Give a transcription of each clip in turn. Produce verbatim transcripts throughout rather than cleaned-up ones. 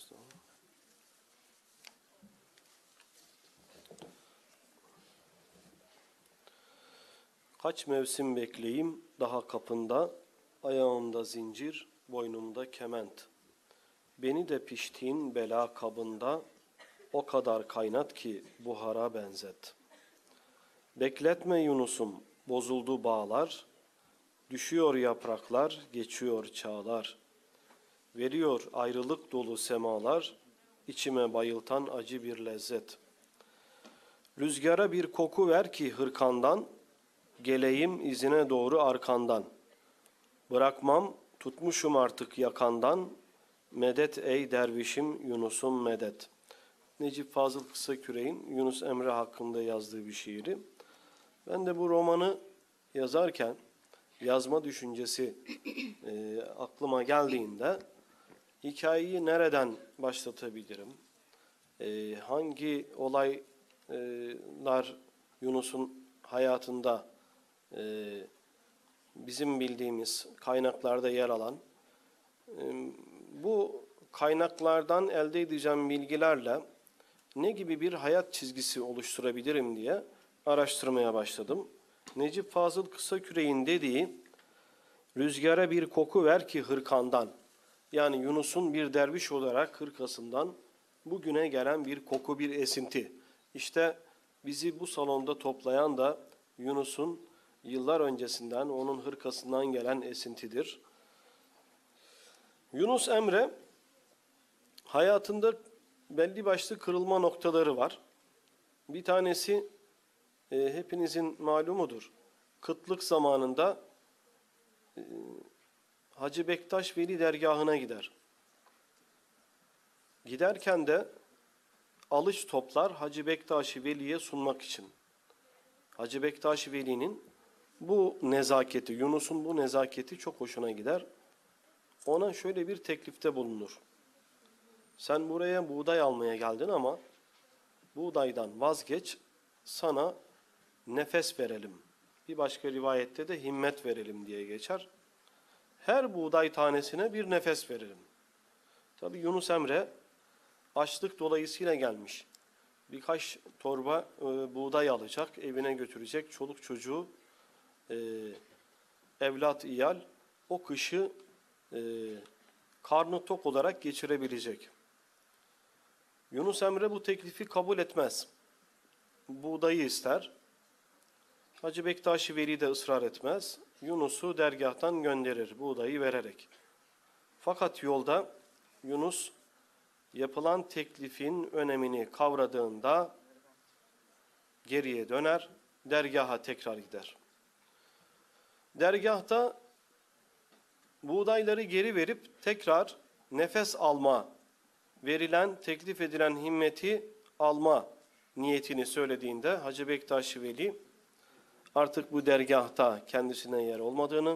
Kaç mevsim bekleyeyim daha kapında, ayağımda zincir, boynumda kement. Beni de piştiğin bela kabında, o kadar kaynat ki buhara benzet. Bekletme Yunus'um, bozuldu bağlar, düşüyor yapraklar, geçiyor çağlar. Veriyor ayrılık dolu semalar, içime bayıltan acı bir lezzet. Rüzgara bir koku ver ki hırkandan, geleyim izine doğru arkandan. Bırakmam, tutmuşum artık yakandan, medet ey dervişim Yunus'um medet. Necip Fazıl Kısaküre'nin Yunus Emre hakkında yazdığı bir şiiri. Ben de bu romanı yazarken yazma düşüncesi e, aklıma geldiğinde hikayeyi nereden başlatabilirim? E, hangi olaylar Yunus'un hayatında e, bizim bildiğimiz kaynaklarda yer alan, e, bu kaynaklardan elde edeceğim bilgilerle ne gibi bir hayat çizgisi oluşturabilirim diye araştırmaya başladım. Necip Fazıl Kısaküre'nin dediği, rüzgara bir koku ver ki hırkandan, yani Yunus'un bir derviş olarak hırkasından bugüne gelen bir koku, bir esinti. İşte bizi bu salonda toplayan da Yunus'un yıllar öncesinden, onun hırkasından gelen esintidir. Yunus Emre hayatında belli başlı kırılma noktaları var. Bir tanesi e, hepinizin malumudur. Kıtlık zamanında e, Hacı Bektaş Veli dergahına gider. Giderken de alış toplar Hacı Bektaş Veli'ye sunmak için. Hacı Bektaş Veli'nin bu nezaketi, Yunus'un bu nezaketi çok hoşuna gider. Ona şöyle bir teklifte bulunur. Sen buraya buğday almaya geldin ama buğdaydan vazgeç, sana nefes verelim. Bir başka rivayette de himmet verelim diye geçer. Her buğday tanesine bir nefes verelim. Tabi Yunus Emre açlık dolayısıyla gelmiş. Birkaç torba e, buğday alacak, evine götürecek. Çoluk çocuğu, e, evlat, iyal o kışı e, karnı tok olarak geçirebilecek. Yunus Emre bu teklifi kabul etmez. Buğdayı ister. Hacı Bektaş-ı Veli de ısrar etmez. Yunus'u dergahtan gönderir buğdayı vererek. Fakat yolda Yunus yapılan teklifin önemini kavradığında geriye döner, dergaha tekrar gider. Dergahta buğdayları geri verip tekrar nefes alma, verilen, teklif edilen himmeti alma niyetini söylediğinde Hacı Bektaş Veli artık bu dergahta kendisine yer olmadığını,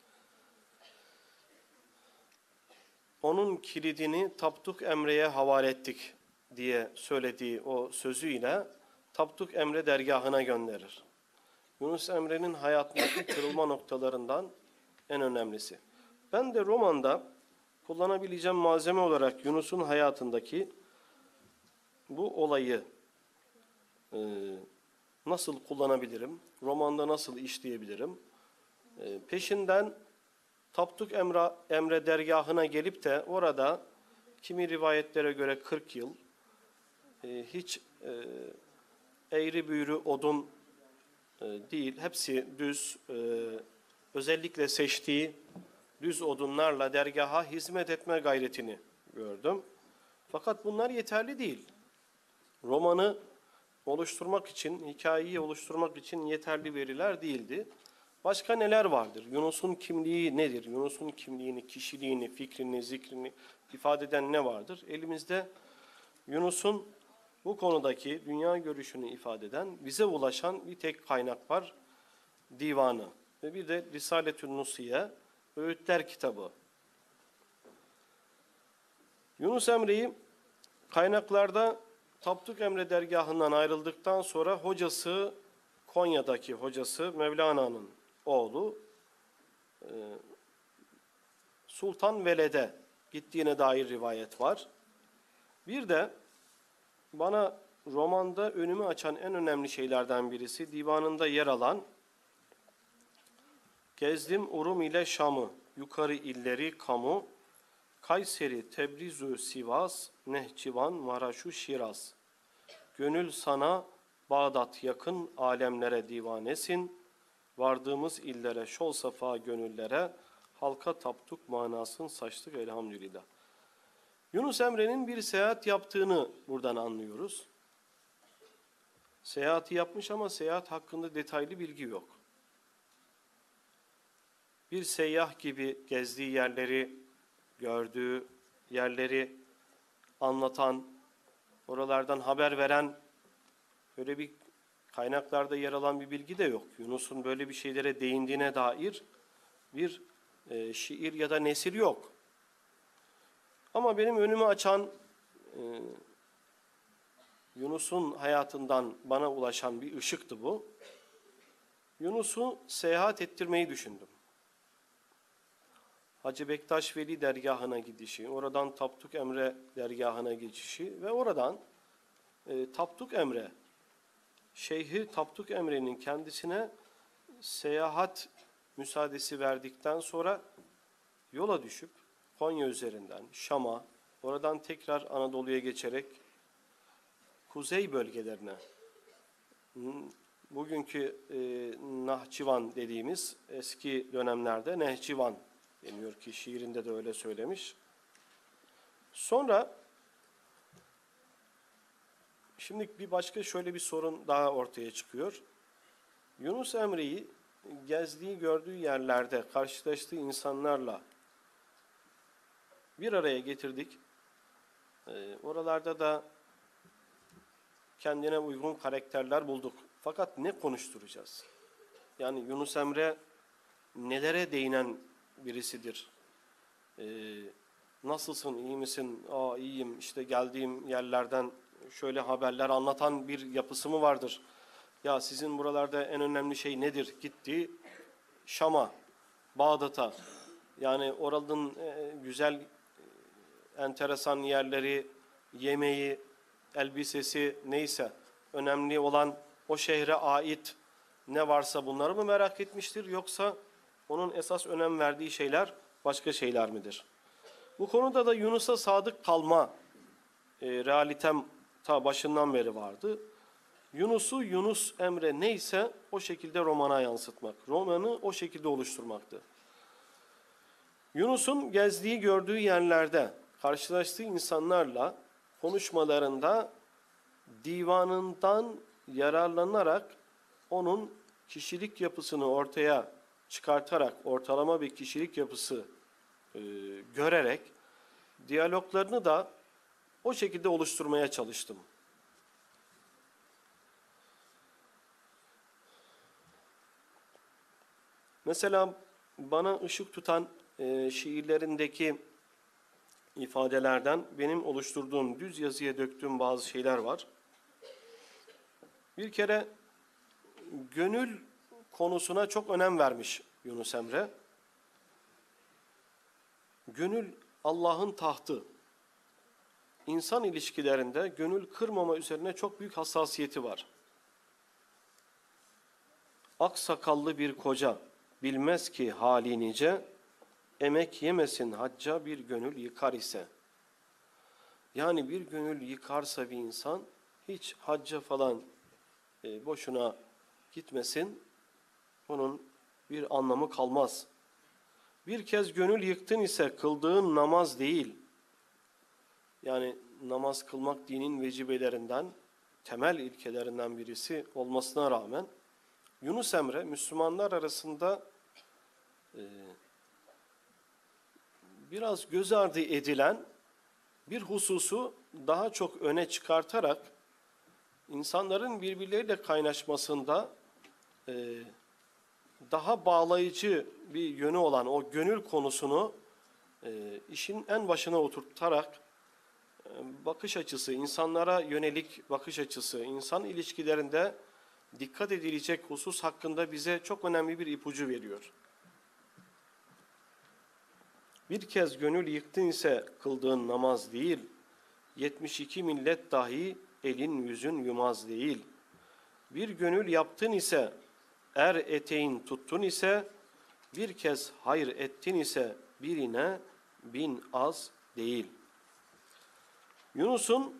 onun kilidini Tapduk Emre'ye havale ettik diye söylediği o sözüyle Tapduk Emre dergahına gönderir. Yunus Emre'nin hayatındaki kırılma noktalarından en önemlisi. Ben de romanda kullanabileceğim malzeme olarak Yunus'un hayatındaki bu olayı e, nasıl kullanabilirim? Romanda nasıl işleyebilirim? E, peşinden Tapduk Emre, Emre dergahına gelip de orada kimi rivayetlere göre kırk yıl e, hiç e, eğri büğrü odun e, değil, hepsi düz, e, özellikle seçtiği düz odunlarla dergaha hizmet etme gayretini gördüm. Fakat bunlar yeterli değil. Romanı oluşturmak için, hikayeyi oluşturmak için yeterli veriler değildi. Başka neler vardır? Yunus'un kimliği nedir? Yunus'un kimliğini, kişiliğini, fikrini, zikrini ifade eden ne vardır? Elimizde Yunus'un bu konudaki dünya görüşünü ifade eden, bize ulaşan bir tek kaynak var. Divanı. Ve bir de Risaletün Nusiye, Öğütler kitabı. Yunus Emre'yi kaynaklarda Tapduk Emre dergahından ayrıldıktan sonra hocası, Konya'daki hocası Mevlana'nın oğlu Sultan Veled'e gittiğine dair rivayet var. Bir de bana romanda önümü açan en önemli şeylerden birisi, divanında yer alan gezdim Urum ile Şam'ı, yukarı illeri kamu, Kayseri, Tebrizü, Sivas, Nehçıvan, Maraşu, Şiraz. Gönül sana Bağdat yakın, alemlere divanesin. Vardığımız illere şol safa gönüllere, halka taptuk manasını saçtık elhamdülillah. Yunus Emre'nin bir seyahat yaptığını buradan anlıyoruz. Seyahati yapmış ama seyahat hakkında detaylı bilgi yok. Bir seyyah gibi gezdiği yerleri, gördüğü yerleri anlatan, oralardan haber veren, böyle bir kaynaklarda yer alan bir bilgi de yok. Yunus'un böyle bir şeylere değindiğine dair bir e, şiir ya da nesir yok. Ama benim önümü açan, e, Yunus'un hayatından bana ulaşan bir ışıktı bu. Yunus'u seyahat ettirmeyi düşündüm. Hacı Bektaş Veli dergahına gidişi, oradan Tapduk Emre dergahına geçişi ve oradan e, Tapduk Emre, Şeyhi Tapduk Emre'nin kendisine seyahat müsaadesi verdikten sonra yola düşüp Konya üzerinden Şam'a, oradan tekrar Anadolu'ya geçerek kuzey bölgelerine, bugünkü e, Nahçıvan dediğimiz, eski dönemlerde Nehçıvan deniyor ki şiirinde de öyle söylemiş. Sonra şimdi bir başka şöyle bir sorun daha ortaya çıkıyor. Yunus Emre'yi gezdiği, gördüğü yerlerde karşılaştığı insanlarla bir araya getirdik. E, oralarda da kendine uygun karakterler bulduk. Fakat ne konuşturacağız? Yani Yunus Emre nelere değinen birisidir? Ee, nasılsın, iyi misin? Aa iyiyim, işte geldiğim yerlerden şöyle haberler anlatan bir yapısı mı vardır? Ya sizin buralarda en önemli şey nedir? Gitti Şam'a, Bağdat'a. Yani oranın e, güzel, e, enteresan yerleri, yemeği, elbisesi neyse, önemli olan o şehre ait ne varsa bunları mı merak etmiştir, yoksa onun esas önem verdiği şeyler başka şeyler midir? Bu konuda da Yunus'a sadık kalma e, realitem ta başından beri vardı. Yunus'u Yunus Emre neyse o şekilde romana yansıtmak, romanı o şekilde oluşturmaktı. Yunus'un gezdiği, gördüğü yerlerde karşılaştığı insanlarla konuşmalarında divanından yararlanarak onun kişilik yapısını ortaya çıkartarak, ortalama bir kişilik yapısı e, görerek diyaloglarını da o şekilde oluşturmaya çalıştım. Mesela bana ışık tutan e, şiirlerindeki ifadelerden benim oluşturduğum, düz yazıya döktüğüm bazı şeyler var. Bir kere gönül konusuna çok önem vermiş Yunus Emre. Gönül Allah'ın tahtı. İnsan ilişkilerinde gönül kırmama üzerine çok büyük hassasiyeti var. Aksakallı bir koca bilmez ki hali nice, emek yemesin hacca bir gönül yıkar ise. Yani bir gönül yıkarsa bir insan hiç hacca falan e, boşuna gitmesin, onun bir anlamı kalmaz. Bir kez gönül yıktın ise kıldığın namaz değil, yani namaz kılmak dinin vecibelerinden, temel ilkelerinden birisi olmasına rağmen Yunus Emre Müslümanlar arasında e, biraz göz ardı edilen bir hususu daha çok öne çıkartarak insanların birbirleriyle kaynaşmasında e, daha bağlayıcı bir yönü olan o gönül konusunu e, işin en başına oturtarak e, bakış açısı, insanlara yönelik bakış açısı, insan ilişkilerinde dikkat edilecek husus hakkında bize çok önemli bir ipucu veriyor. Bir kez gönül yıktın ise kıldığın namaz değil, yetmiş iki millet dahi elin yüzün yumaz değil. Bir gönül yaptın ise, er eteğin tuttun ise, bir kez hayır ettin ise birine bin az değil. Yunus'un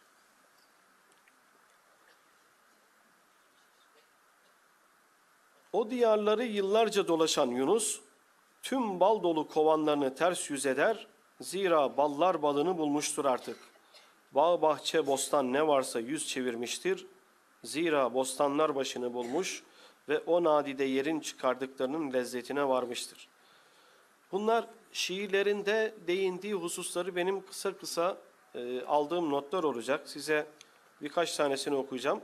o diyarları yıllarca dolaşan Yunus, tüm bal dolu kovanlarını ters yüz eder, zira ballar balını bulmuştur artık. Bağ, bahçe, bostan ne varsa yüz çevirmiştir, zira bostanlar başını bulmuş ve o nadide yerin çıkardıklarının lezzetine varmıştır. Bunlar şiirlerinde değindiği hususları benim kısa kısa e, aldığım notlar olacak. Size birkaç tanesini okuyacağım.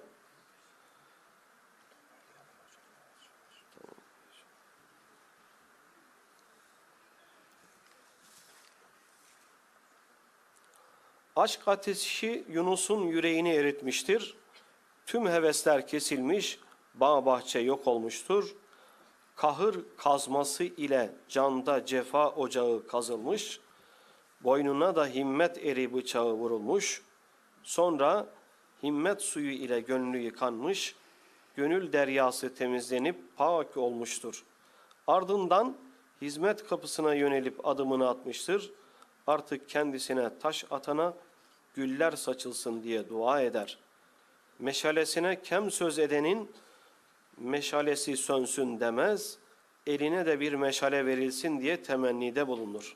Aşk ateşi Yunus'un yüreğini eritmiştir. Tüm hevesler kesilmiş, bağ bahçe yok olmuştur. Kahır kazması ile canda cefa ocağı kazılmış. Boynuna da himmet eri bıçağı vurulmuş. Sonra himmet suyu ile gönlü yıkanmış. Gönül deryası temizlenip pak olmuştur. Ardından hizmet kapısına yönelip adımını atmıştır. Artık kendisine taş atana güller saçılsın diye dua eder. Meşalesine kem söz edenin meşalesi sönsün demez, eline de bir meşale verilsin diye temennide bulunur.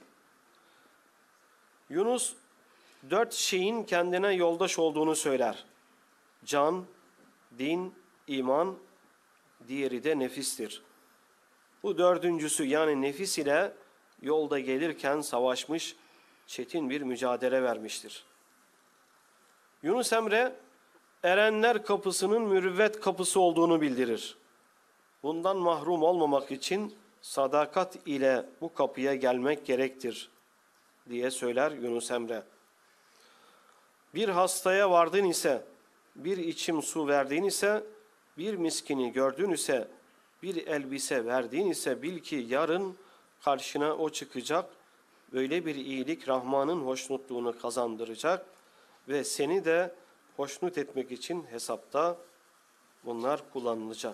Yunus dört şeyin kendine yoldaş olduğunu söyler. Can, din, iman, diğeri de nefistir. Bu dördüncüsü yani nefis ile yolda gelirken savaşmış, çetin bir mücadele vermiştir. Yunus Emre, erenler kapısının mürüvvet kapısı olduğunu bildirir. Bundan mahrum olmamak için sadakat ile bu kapıya gelmek gerektir diye söyler Yunus Emre. Bir hastaya vardın ise, bir içim su verdin ise, bir miskini gördün ise, bir elbise verdin ise bil ki yarın karşına o çıkacak. Böyle bir iyilik Rahman'ın hoşnutluğunu kazandıracak ve seni de hoşnut etmek için hesapta bunlar kullanılacak.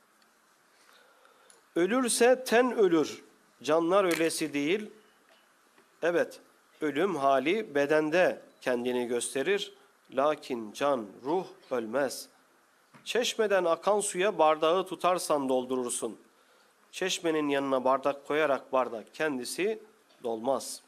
Ölürse ten ölür, canlar ölesi değil. Evet, ölüm hali bedende kendini gösterir. Lakin can, ruh ölmez. Çeşmeden akan suya bardağı tutarsan doldurursun. Çeşmenin yanına bardak koyarak bardak kendisi dolmaz.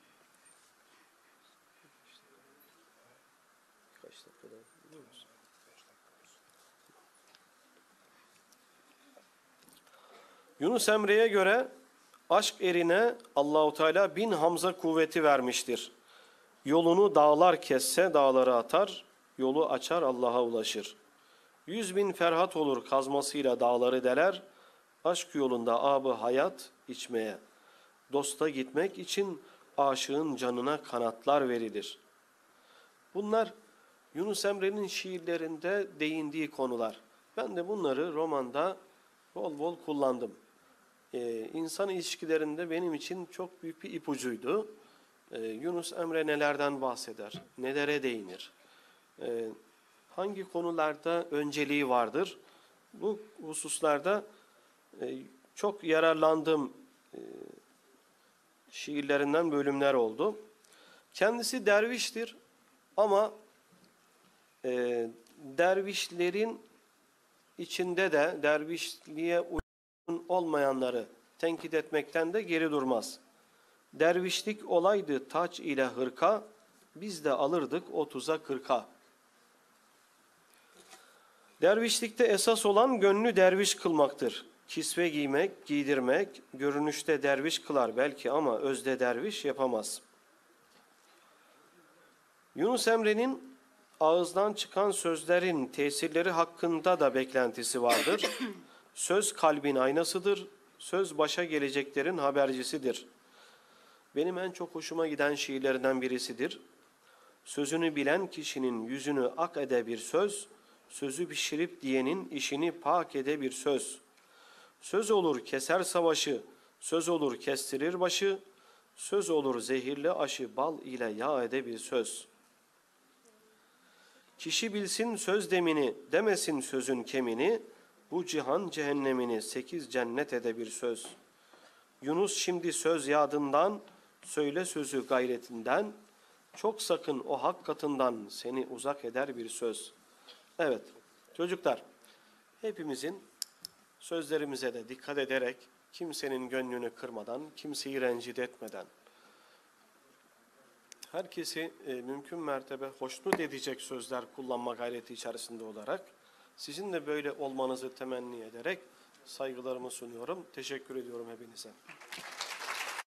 Yunus Emre'ye göre aşk erine Allahu Teala bin Hamza kuvveti vermiştir. Yolunu dağlar kesse dağları atar, yolu açar Allah'a ulaşır. Yüz bin ferhat olur kazmasıyla dağları deler, aşk yolunda abı hayat içmeye. Dosta gitmek için aşığın canına kanatlar verilir. Bunlar Yunus Emre'nin şiirlerinde değindiği konular. Ben de bunları romanda bol bol kullandım. Ee, insan ilişkilerinde benim için çok büyük bir ipucuydu. Ee, Yunus Emre nelerden bahseder, nelere değinir, ee, hangi konularda önceliği vardır? Bu hususlarda e, çok yararlandığım e, şiirlerinden bölümler oldu. Kendisi derviştir ama e, dervişlerin içinde de dervişliğe uygun olmayanları tenkit etmekten de geri durmaz. Dervişlik olaydı taç ile hırka, biz de alırdık otuza kırka. Dervişlikte esas olan gönlü derviş kılmaktır. Kisve giymek, giydirmek, görünüşte derviş kılar belki ama özde derviş yapamaz. Yunus Emre'nin ağızdan çıkan sözlerin tesirleri hakkında da beklentisi vardır. Söz kalbin aynasıdır, söz başa geleceklerin habercisidir. Benim en çok hoşuma giden şiirlerinden birisidir. Sözünü bilen kişinin yüzünü ak ede bir söz, sözü pişirip diyenin işini pak ede bir söz. Söz olur keser savaşı, söz olur kestirir başı, söz olur zehirli aşı bal ile yağ ede bir söz. Kişi bilsin söz demini, demesin sözün kemini, bu cihan cehennemini sekiz cennet ede bir söz. Yunus şimdi söz yadından, söyle sözü gayretinden, çok sakın o hak katından seni uzak eder bir söz. Evet çocuklar, hepimizin sözlerimize de dikkat ederek, kimsenin gönlünü kırmadan, kimseyi rencide etmeden, herkesi e, mümkün mertebe hoşnut edecek sözler kullanma gayreti içerisinde olarak, sizin de böyle olmanızı temenni ederek saygılarımı sunuyorum. Teşekkür ediyorum hepinize.